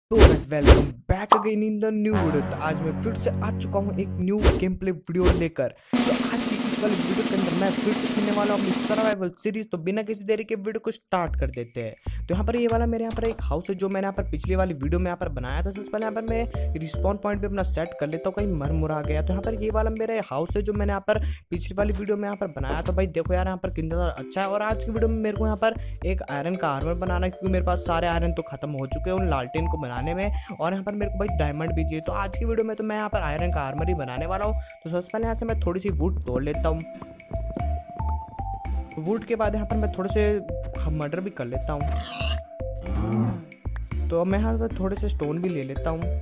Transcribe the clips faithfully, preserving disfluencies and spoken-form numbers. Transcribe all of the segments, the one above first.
तो guys welcome back again in the new video. तो आज मैं फिर से आ चुका हूँ एक न्यू गेम प्ले वीडियो लेकर। तो आज की इस वाली वीडियो के अंदर मैं फिर से खेलने वाला हूँ अपनी सर्वाइवल सीरीज। तो बिना किसी देरी के वीडियो को स्टार्ट कर देते हैं। तो यहाँ पर ये वाला मेरे यहाँ पर एक हाउस है जो मैंने यहाँ पर पिछली वाली वीडियो में यहाँ पर बनाया था। सबसे पहले यहाँ पर मैं रिस्पॉन पॉइंट पे अपना सेट कर लेता हूँ, कहीं मर मुरा गया। तो यहाँ पर ये वाला मेरा हाउस है जो मैंने यहाँ पर पिछली वाली वीडियो में यहाँ पर बनाया। तो भाई देखो यार यहाँ पर कितना ज़्यादा अच्छा है। और आज की वीडियो में मेरे को यहाँ पर एक आयरन का आर्मर बनाना है, क्योंकि मेरे पास सारे आयरन तो खत्म हो चुके हैं उन लालटेन को बनाने में। और यहाँ पर मेरे को भाई डायमंड भी चाहिए। तो आज की वीडियो में तो मैं यहाँ पर आयरन का आर्मर ही बनाने वाला हूँ। तो सबसे पहले यहाँ से मैं थोड़ी सी वुड तोड़ लेता हूँ। वुड के बाद यहाँ पर मैं थोड़े से मर्डर भी कर लेता हूँ। तो मैं यहाँ पर थोड़े से स्टोन भी ले लेता हूँ।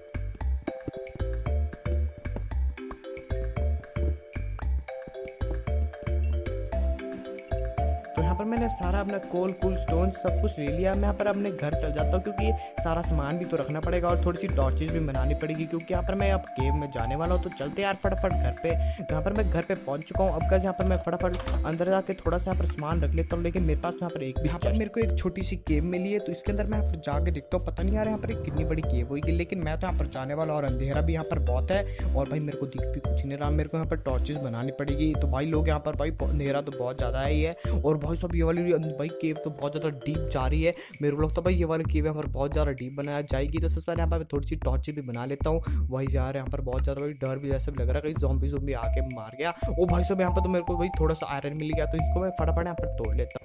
मैंने सारा अपना कोल कूल स्टोन सब कुछ ले लिया। मैं यहाँ पर अपने घर चल जाता हूँ, क्योंकि सारा सामान भी तो रखना पड़ेगा और थोड़ी सी टॉर्चेस भी बनानी पड़ेगी, क्योंकि यहाँ पर मैं अब केव में जाने वाला हूँ। तो चलते यार फटाफट घर पे। तो यहाँ पर मैं घर पे पहुँच चुका हूँ। अब गाइस यहाँ पर मैं फटाफट अंदर जाके थोड़ा सा यहाँ पर सामान रख लेता हूँ, लेकिन मेरे पास यहाँ पर एक यहाँ पर मेरे को एक छोटी सी केव मिली है। तो इसके अंदर मैं यहाँ पर जाके देखता हूँ, पता नहीं यार यहाँ पर कितनी बड़ी केव होगी, लेकिन मैं तो यहाँ पर जाने वाला और अंधेरा भी यहाँ पर बहुत है। और भाई मेरे को दिख भी कुछ नहीं रहा, मेरे को यहाँ पर टॉर्चेस बनानी पड़ेगी। तो भाई लोग यहाँ पर भाई अंधेरा तो बहुत ज़्यादा ही है। और भाई सब ये वाली भाई केव तो बहुत ज़्यादा डीप जा रही है। मेरे को लगता है भाई ये वाली केव यहाँ पर बहुत ज़्यादा डीप बनाया जाएगी। तो सबसे पहले यहाँ पर थोड़ी सी टॉर्च भी बना लेता हूँ। वही जा रहा है यहाँ पर बहुत ज़्यादा भाई डर भी जैसे लग रहा है, कहीं ज़ॉम्बी ज़ॉम्बी आके मार गया। ओ भाई सब यहाँ पर तो मेरे को भाई थोड़ा सा आयरन मिल गया। तो इसको मैं फटाफट यहाँ पर तोड़ लेता हूँ।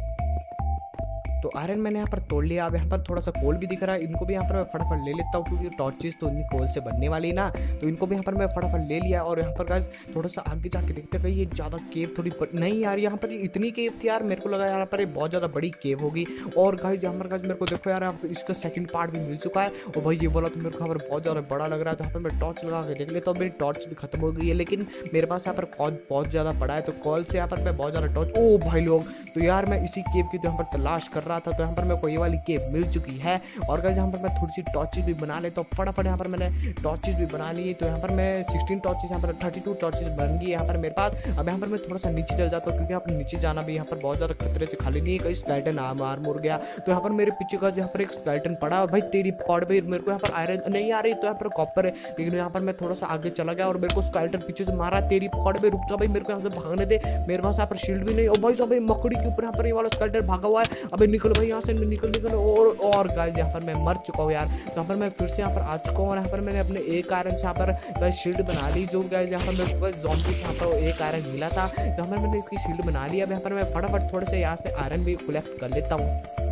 तो आयरन मैंने यहाँ पर तोड़ लिया। अब यहाँ पर थोड़ा सा कोल भी दिख रहा है, इनको भी यहाँ पर मैं फटाफट ले लेता हूँ, क्योंकि टॉर्चेस तो इन्हीं कोल से बनने वाली ना। तो इनको भी यहाँ पर मैं फटाफट ले लिया। और यहाँ पर गाइस थोड़ा सा आगे जाके देखते हैं, ये ज़्यादा केव थोड़ी नहीं यार, यहाँ पर इतनी केव थी यार, मेरे को लगा यहाँ पर बहुत ज़्यादा बड़ी केव होगी। और गाइस यहाँ पर गाइस मेरे को देखो यार इसका सेकंड पार्ट भी मिल चुका है। और भाई ये बोला तो मेरे को यहाँ पर बहुत ज़्यादा बड़ा लग रहा है। तो यहाँ पर मैं टॉर्च लगा के देख लेता हूँ। मेरी टॉर्च भी खत्म हो गई है, लेकिन मेरे पास यहाँ पर कॉल बहुत ज़्यादा पड़ा है। तो कॉल से यहाँ पर मैं बहुत ज़्यादा टॉर्च ओ भाई लोग। तो यार मैं इसी केव की तो यहाँ पर तलाश कर रहा था। तो यहाँ पर मेरे को ये वाली केव मिल चुकी है। और गाइस यहाँ पर मैं थोड़ी सी टॉर्चेस भी बना लेता हूँ फटाफट। यहाँ पर मैंने टॉर्चेस भी बना ली। तो यहाँ पर मैं सोलह टॉर्चेस यहाँ पर बत्तीस टॉर्चेस बन गई यहाँ पर मेरे पास। अब यहाँ पर मैं थोड़ा सा नीचे चल जाता हूँ, क्योंकि यहाँ पर नीचे जाना भी यहाँ पर बहुत ज़्यादा खतरे से खाली नहीं है, कहीं स्केलेटन आ मार मुर गया। तो यहाँ पर मेरे पीछे का यहाँ पर एक स्केलेटन पड़ा। भाई तेरी पकड़ पे मेरे को यहाँ पर आयरन नहीं आ रही, तो यहाँ पर कॉपर है। लेकिन यहाँ पर मैं थोड़ा सा आगे चला गया और मेरे को स्केलेटन पीछे से मारा। तेरी पकड़ पे रुक जा भाई, मेरे को यहाँ से भागने दे, मेरे पास यहाँ पर शील्ड भी नहीं। और भाई सब मकड़ी के ऊपर यहाँ पर ये वाला स्केलेटन भागा हुआ है। अबे निकल भाई यहाँ से, निकल निकल। और और गाइस यहाँ पर मैं मर चुका हूँ यार। तो यहाँ पर मैं फिर से यहाँ पर आ चुका हूँ। और यहाँ पर मैंने अपने एक आयरन से यहाँ पर गाइस शील्ड बना ली। जो गाइस यहाँ पर मेरे को ज़ॉम्बी से यहाँ पर एक आयरन मिला था। तो यहाँ पर मैंने इसकी शील्ड बना ली। अब यहाँ पर मैं फटाफट थोड़े से यहाँ से आयरन भी कलेक्ट कर लेता हूँ।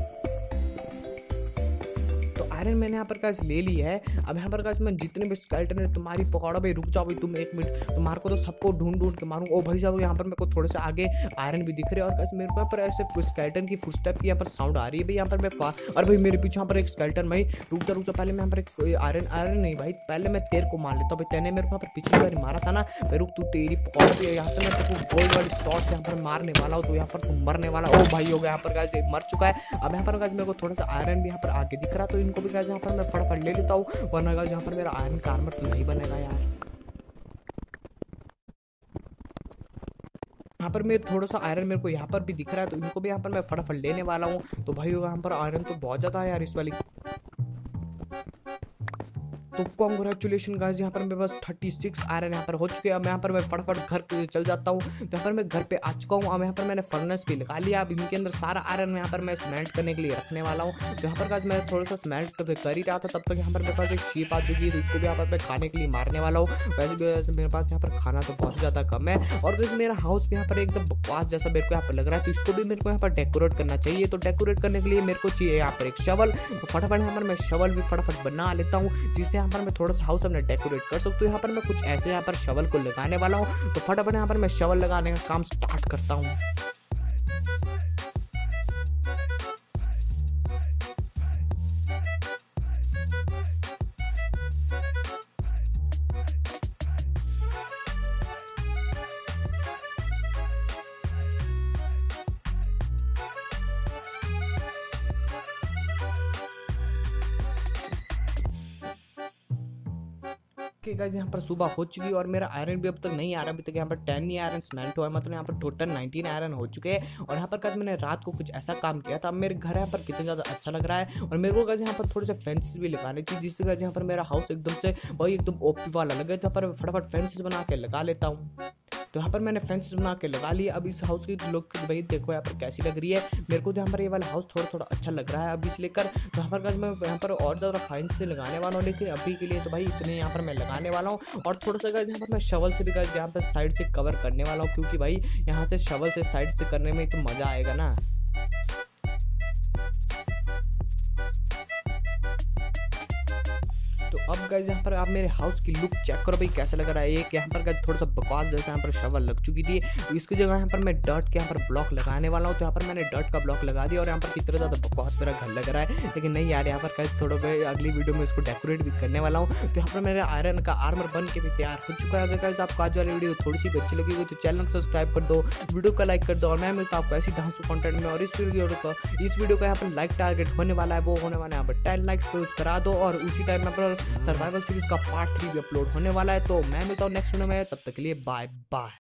आयरन मैंने यहाँ पर गाइस ले ली है। अब यहाँ पर गाइस मैं जितने भी स्केलेटन है तुम्हारी पकौड़ा भाई, रुक जाओ भाई तुम एक मिनट, तुम्हारे को तो सबको ढूंढ ढूंढ के मारूं। ओ भाई साहब यहाँ पर मेरे को थोड़े से आगे आयरन भी दिख रहे हैं। और गाइस मेरे को यहाँ पर ऐसे स्केलेटन की फुटस्टेप की यहाँ पर साउंड आ रही है भाई। यहाँ पर मैं और भाई मेरे पीछे यहाँ पर एक स्केलेटन भाई, रुक जा रुक जा, पहले मैं यहाँ पर एक आयरन आयरन नहीं भाई, पहले मैं तेरे को मार लेता हूँ भाई। तेने मेरे को यहाँ पर पिछली बार मारा था ना भाई, रुक तू तेरी पकौड़ा भी यहाँ से मैं तेरे को गोल्ड वाली शॉट से यहाँ पर मारने वाला हूँ। तो यहाँ पर तुम मरने वाला। ओ भाई हो गया यहाँ पर गाइस मर चुका है। अब यहाँ पर गाइस मेरे को थोड़ा सा आयरन भी यहाँ पर आगे दिख रहा, तो इनको भी गाइस यहाँ पर मैं फटाफट ले लेता हूँ, वरना गाइस यहाँ पर मेरा आयरन का आर्मर तो नहीं बनेगा यार। यहाँ पर मैं थोड़ा सा आयरन मेरे को यहाँ पर भी दिख रहा है, तो इनको भी यहाँ पर मैं फटाफट लेने वाला हूँ। तो भाई यहाँ पर आयरन तो बहुत ज़्यादा है यार इस वाली। तो कॉन्ग्रेचुलेशन गाइस, यहाँ पर मेरे पास छत्तीस आयरन यहाँ पर हो चुके हैं। अब यहाँ पर मैं फटाफट घर पे चल जाता हूँ। तो यहाँ पर मैं घर पे आ चुका हूँ। अब यहाँ पर मैंने फर्नेस भी लगा लिया। अब इनके अंदर सारा आयरन यहाँ पर मैं स्मेल्ट करने के लिए रखने वाला हूँ। तो यहाँ पर गाइस मैं थोड़ा सा स्मेल्ट कर ही रहा था, तब तक यहाँ पर मेरे पास एक शीप आ चुकी है। तो इसको भी यहाँ पर मैं खाने के लिए मारने वाला हूँ। वैसे भी वैसे मेरे पास यहाँ पर खाना तो बहुत ज़्यादा कम है। और गाइस मेरा हाउस भी यहाँ पर एकदम बकवास जैसा मेरे को यहाँ पर लग रहा है, तो इसको भी मेरे को यहाँ पर डेकोरेट करना चाहिए। तो डेकोरेट करने के लिए मेरे को चाहिए यहाँ पर एक शवल। तो फटाफट यहाँ पर मैं शवल भी फटाफट बना लेता हूँ, जिससे यहाँ पर मैं थोड़ा सा हाउस अपने डेकोरेट कर सकते हो। यहाँ पर मैं कुछ ऐसे यहाँ पर शवल को लगाने वाला हूँ। तो फटाफट यहाँ पर मैं शवल लगाने का काम स्टार्ट करता हूँ। ओके गाइस, यहाँ पर सुबह हो चुकी है और मेरा आयरन भी अब तक नहीं आ रहा। अभी तक यहाँ पर टेन ही आयरन स्मेल्ट हुआ है, मतलब यहाँ पर टोटल नाइनटीन आयरन हो चुके हैं। और यहाँ पर गाइस मैंने रात को कुछ ऐसा काम किया था, अब मेरे घर यहाँ पर कितना ज़्यादा अच्छा लग रहा है। और मेरे को गाइस यहाँ पर थोड़े से फेंसेस भी लगाने चाहिए, जिससे गाइस यहाँ पर मेरा हाउस एकदम से वही एकदम ओपी वाला लगे। तो यहाँ पर फटाफट फेंसेस बना के लगा लेता हूँ। तो यहाँ पर मैंने फेंसेस बना के लगा लिया। अब इस हाउस की लुक भाई देखो यहाँ पर कैसी लग रही है। मेरे को तो यहाँ पर ये वाला हाउस थोड़ा थोड़ा अच्छा लग रहा है अभी से लेकर। तो यहाँ पर गाइस मैं यहाँ पर और ज़्यादा फाइन से लगाने वाला हूँ, लेकिन अभी के लिए तो भाई इतने यहाँ पर मैं लगाने वाला हूँ। और थोड़ा सा गाइस यहाँ पर मैं शवल से भी गाइस यहाँ पर साइड से कवर करने वाला हूँ, क्योंकि भाई यहाँ से शवल से साइड से करने में तो मज़ा आएगा ना। तो अब गाइस यहाँ पर आप मेरे हाउस की लुक चेक करो भाई कैसा लग रहा है। एक यहाँ पर गाइस थोड़ा सा बकवास जैसा यहाँ पर शवल लग चुकी थी, इसकी जगह यहाँ पर मैं डर्ट के यहाँ पर ब्लॉक लगाने वाला हूँ। तो यहाँ पर मैंने डर्ट का ब्लॉक लगा दिया और यहाँ पर कितना ज़्यादा बकवास मेरा घर लग रहा है, लेकिन नहीं यार, यहाँ पर गाइस थोड़ा मैं अगली वीडियो में इसको डेकोरेट भी करने वाला हूँ। तो यहाँ पर मेरे आयरन का आर्मर बन के भी तैयार हो चुका है। अगर गाइस आपको आज वाली वीडियो थोड़ी सी भी अच्छी लगी हो तो चैनल को सब्सक्राइब कर दो, वीडियो को लाइक कर दो। और मैं मिलता हूँ आपको ऐसी डांस कंटेंट में। और इस वीडियो को इस वीडियो का यहाँ पर लाइक टारगेट होने वाला है, वो होने वाला है यहाँ पर टेन लाइक्स तो करा दो। और उसी टाइम यहाँ पर सर्वाइवल सीरीज का पार्ट थ्री भी अपलोड होने वाला है। तो मैं मिलता हूँ नेक्स्ट वीडियो में, तब तक के लिए बाय बाय।